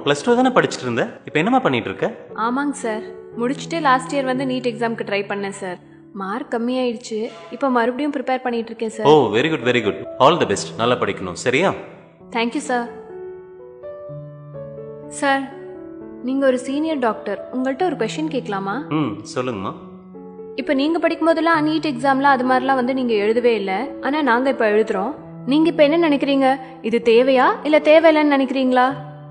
+2 தானே படிச்சுட்டு இருந்த, இப்போ என்னமா பண்ணிட்டு இருக்க? ஆமாங்க சார், முடிச்சுட்டு லாஸ்ட் இயர் வந்து நீட் எக்ஸாமுக்கு ட்ரை பண்ணேன் சார். மார்க் கம்மியாயிடுச்சு. இப்போ மறுபடியும் ப்ரிப்பேர் பண்ணிட்டு இருக்கேன் sir. Oh very good very good, all the best. நல்லா படிக்கணும், சரியா? Thank you sir. சார், நீங்கள் ஒரு சீனியர் டாக்டர், உங்கள்கிட்ட ஒரு கொஷின் கேட்கலாமா? சொல்லுங்கம்மா. இப்போ நீங்கள் படிக்கும் போதெல்லாம் நீட் எக்ஸாம்லாம் அது மாதிரிலாம் வந்து நீங்கள் எழுதவே இல்லை, ஆனால் நாங்கள் இப்போ எழுதுகிறோம். நீங்கள் இப்போ என்ன நினைக்கிறீங்க? இது தேவையா இல்லை தேவையில்லைன்னு நினைக்கிறீங்களா?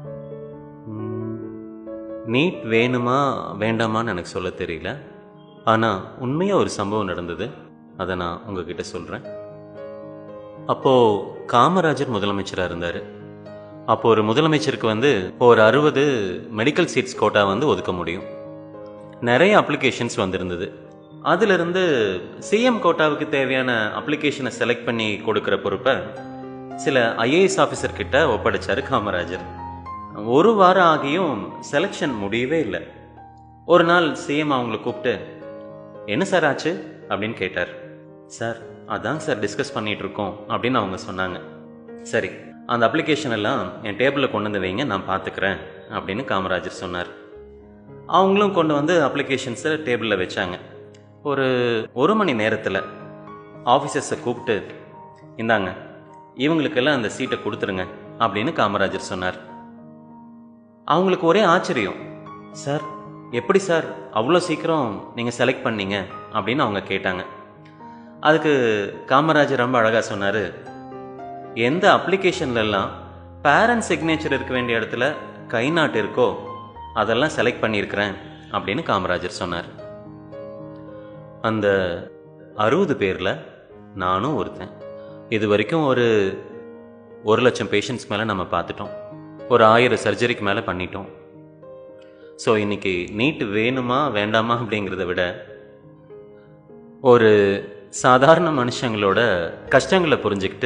நீட் வேணுமா வேண்டாமான்னு எனக்கு சொல்ல தெரியல. ஆனால் உண்மையாக ஒரு சம்பவம் நடந்தது, அதை நான் உங்ககிட்ட சொல்கிறேன். அப்போது காமராஜர் முதலமைச்சராக இருந்தார். அப்போ ஒரு முதலமைச்சருக்கு வந்து ஒரு 60 மெடிக்கல் சீட்ஸ் கோட்டா வந்து ஒதுக்க முடியும். நிறைய அப்ளிகேஷன்ஸ் வந்திருந்தது. அதிலிருந்து சிஎம் கோட்டாவுக்கு தேவையான அப்ளிகேஷனை செலக்ட் பண்ணி கொடுக்குற பொறுப்பை சில ஐஏஎஸ் ஆஃபீஸர் கிட்ட ஒப்படைச்சார் காமராஜர். ஒரு வாரம் ஆகியும் செலெக்ஷன் முடியவே இல்லை. ஒரு நாள் சிஎம் அவங்கள கூப்பிட்டு, என்ன சார் ஆச்சு அப்படின்னு கேட்டார். சார் அதான் சார் டிஸ்கஸ் பண்ணிட்டு இருக்கோம் அப்படின்னு அவங்க சொன்னாங்க. சரி, அந்த அப்ளிகேஷன் எல்லாம் என் டேபிளில் கொண்டு வந்து வைங்க, நான் பார்த்துக்கிறேன் அப்படின்னு காமராஜர் சொன்னார். அவங்களும் கொண்டு வந்து அப்ளிகேஷன்ஸை டேபிளில் வச்சாங்க. ஒரு மணி நேரத்தில் ஆஃபீஸர்ஸை கூப்பிட்டு, இந்தாங்க இவங்களுக்கெல்லாம் அந்த சீட்டை கொடுத்துருங்க அப்படின்னு காமராஜர் சொன்னார். அவங்களுக்கு ஒரே ஆச்சரியம். சார் எப்படி சார் அவ்வளோ சீக்கிரம் நீங்கள் செலக்ட் பண்ணீங்க அப்படின்னு அவங்க கேட்டாங்க. அதுக்கு காமராஜர் ரொம்ப அழகாக சொன்னார், எந்த அப்ளிகேஷன்லலாம் பேரண்ட் சிக்னேச்சர் இருக்க வேண்டிய இடத்துல கை நாட்டு இருக்கோ அதெல்லாம் செலக்ட் பண்ணியிருக்கிறேன் அப்படின்னு காமராஜர் சொன்னார். அந்த 60 பேரில் நானும் ஒருத்தன். இது வரைக்கும் ஒரு 1,00,000 பேஷண்ட்ஸ் மேலே நம்ம பார்த்துட்டோம். ஒரு 1000 சர்ஜரிக்கு மேலே பண்ணிட்டோம். ஸோ இன்னைக்கு நீட் வேணுமா வேண்டாமா அப்படிங்கிறத விட ஒரு சாதாரண மனுஷங்களோட கஷ்டங்களை புரிஞ்சுக்கிட்டு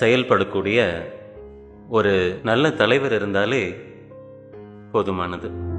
செயல்படக்கூடிய ஒரு நல்ல தலைவர் இருந்தாலே போதுமானது.